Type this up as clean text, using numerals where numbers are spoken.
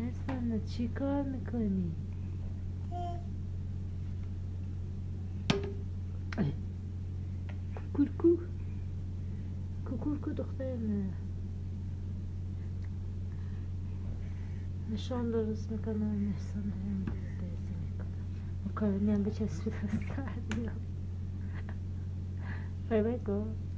محسن چی کار میکنی؟ کوکو کوکو دختر نه نشان درست میکنم محسن هم بازی میکنم مکارونی هم بچسبید از سر بای بای گو